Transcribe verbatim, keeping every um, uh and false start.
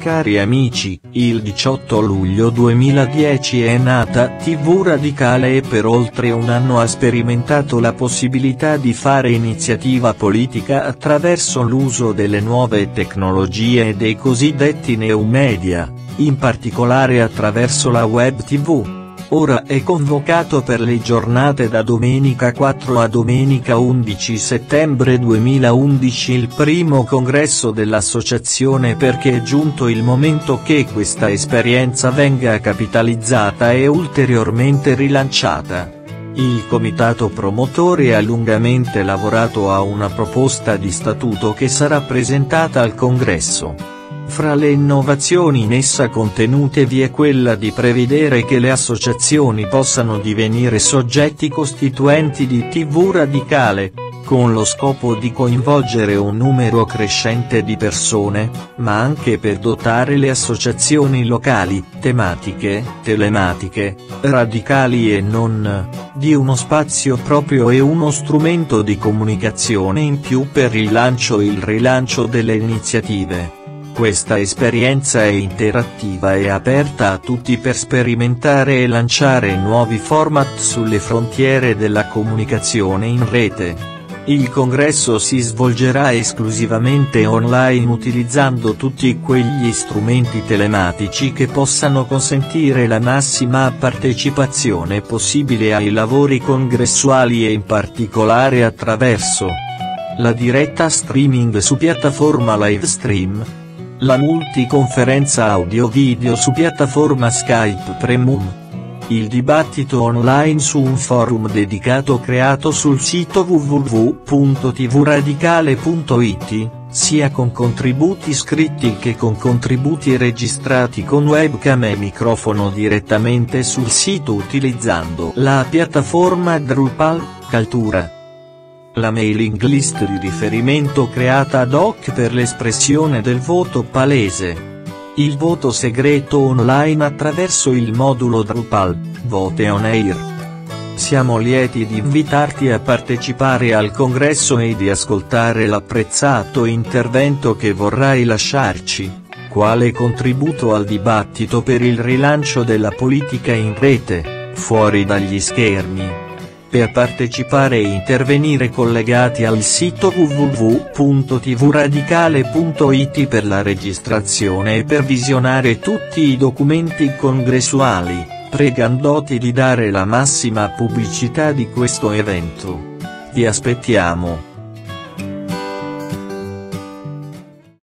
Cari amici, il diciotto luglio duemiladieci è nata T V Radicale e per oltre un anno ha sperimentato la possibilità di fare iniziativa politica attraverso l'uso delle nuove tecnologie e dei cosiddetti new media, in particolare attraverso la web tivù. Ora è convocato per le giornate da domenica quattro a domenica undici settembre duemilaundici il primo congresso dell'associazione, perché è giunto il momento che questa esperienza venga capitalizzata e ulteriormente rilanciata. Il comitato promotore ha lungamente lavorato a una proposta di statuto che sarà presentata al congresso. Fra le innovazioni in essa contenute vi è quella di prevedere che le associazioni possano divenire soggetti costituenti di T V Radicale, con lo scopo di coinvolgere un numero crescente di persone, ma anche per dotare le associazioni locali, tematiche, telematiche, radicali e non, di uno spazio proprio e uno strumento di comunicazione in più per il lancio e il rilancio delle iniziative. Questa esperienza è interattiva e aperta a tutti per sperimentare e lanciare nuovi format sulle frontiere della comunicazione in rete. Il congresso si svolgerà esclusivamente online utilizzando tutti quegli strumenti telematici che possano consentire la massima partecipazione possibile ai lavori congressuali e in particolare attraverso la diretta streaming su piattaforma Livestream, la multiconferenza audio-video su piattaforma Skype Premium, il dibattito online su un forum dedicato creato sul sito w w w punto t v radicale punto i t, sia con contributi scritti che con contributi registrati con webcam e microfono direttamente sul sito utilizzando la piattaforma Drupal, Kaltura. La mailing list di riferimento creata ad hoc per l'espressione del voto palese. Il voto segreto online attraverso il modulo Drupal, Vote on Air. Siamo lieti di invitarti a partecipare al congresso e di ascoltare l'apprezzato intervento che vorrai lasciarci, quale contributo al dibattito per il rilancio della politica in rete, fuori dagli schermi. Per partecipare e intervenire collegati al sito w w w punto t v radicale punto i t per la registrazione e per visionare tutti i documenti congressuali, pregandoti di dare la massima pubblicità di questo evento. Vi aspettiamo.